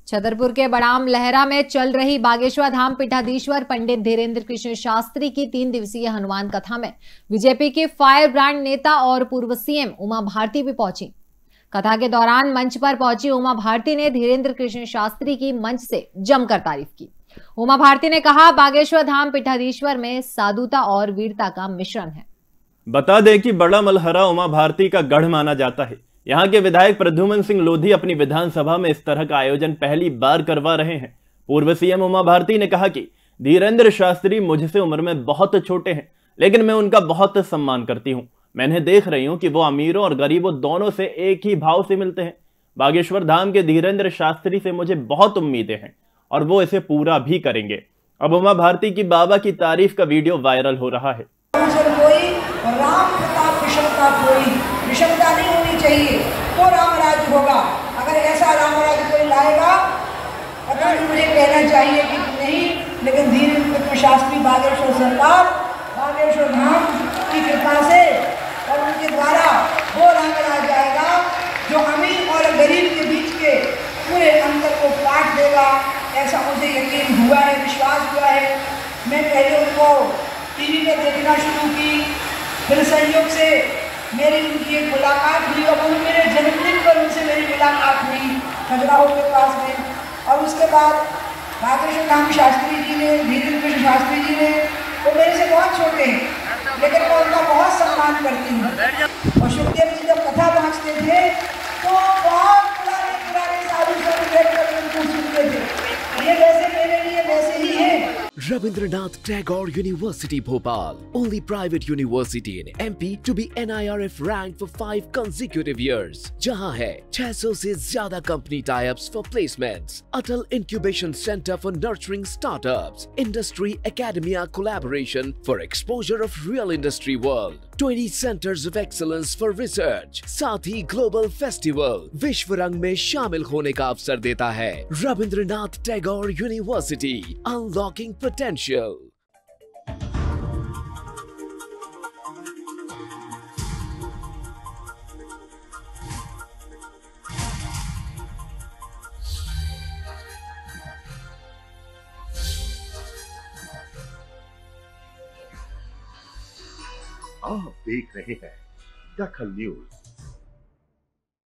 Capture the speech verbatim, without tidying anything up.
छतरपुर के बड़ाम लहरा में चल रही बागेश्वर धाम पीठाधीश्वर पंडित धीरेन्द्र कृष्ण शास्त्री की तीन दिवसीय हनुमान कथा में बीजेपी की फायर ब्रांड नेता और पूर्व सीएम उमा भारती भी पहुंची। कथा के दौरान मंच पर पहुंची उमा भारती ने धीरेन्द्र कृष्ण शास्त्री की मंच से जमकर तारीफ की। उमा भारती ने कहा, बागेश्वर धाम पीठाधीश्वर में साधुता और वीरता का मिश्रण है। बता दें कि बड़ा मलहरा उमा भारती का गढ़ माना जाता है। यहाँ के विधायक प्रद्युमन सिंह लोधी अपनी विधानसभा में इस तरह का आयोजन पहली बार करवा रहे हैं। पूर्व सीएम उमा भारती ने कहा कि धीरेन्द्र शास्त्री मुझसे उम्र में बहुत छोटे हैं, लेकिन मैं उनका बहुत सम्मान करती हूँ। मैंने देख रही हूँ कि वो अमीरों और गरीबों दोनों से एक ही भाव से मिलते हैं। बागेश्वर धाम के धीरेन्द्र शास्त्री से मुझे बहुत उम्मीदें हैं और वो इसे पूरा भी करेंगे। अब उमा भारती की बाबा की तारीफ का वीडियो वायरल हो रहा है। कोई राम प्रताप विषमता कोई विषमता नहीं होनी चाहिए तो राम राज्य होगा। अगर ऐसा राम राज्य कोई लाएगा, पता नहीं मुझे कहना चाहिए कि नहीं, लेकिन धीरेन्द्र शास्त्री बागेश्वर सरकार बागेश्वर धाम की कृपा से और उनके द्वारा वो राम राज्य आएगा जो अमीर और गरीब के बीच के पूरे अंतर को काट देगा। ऐसा मुझे यकीन हुआ है, विश्वास हुआ है। मैं पहले उनको टीवी पे देखना शुरू की, फिर संयोग से मेरी उनकी एक मुलाकात हुई और वो मेरे जन्मदिन पर उनसे मेरी मुलाकात हुई खजुराहो के पास में। और उसके बाद बागेश्वर धाम शास्त्री जी ने, धीरेन्द्र कृष्ण शास्त्री जी ने, वो मेरे से बहुत छोटे हैं, लेकिन मैं उनका बहुत सम्मान करती हूँ। और सुखदेव जी जब कथा पहुँचते थे तो बहुत पुराने पुराने साधु संत बैठ कर उनको सुनते थे। ये वैसे मेरे लिए वैसे ही है। Rabindranath Tagore University Bhopal, only private university in M P to be N I R F ranked for five consecutive years, जहां है छह सौ से ज्यादा company tie-ups for placements, Atal Incubation Center for nurturing startups, Industry Academia collaboration for exposure of real industry world, twenty centers of excellence for research, साथ ही global festival विश्व रंग में शामिल होने का अवसर देता है। Rabindranath Tagore University, unlocking potential. आप देख रहे हैं दखल न्यूज।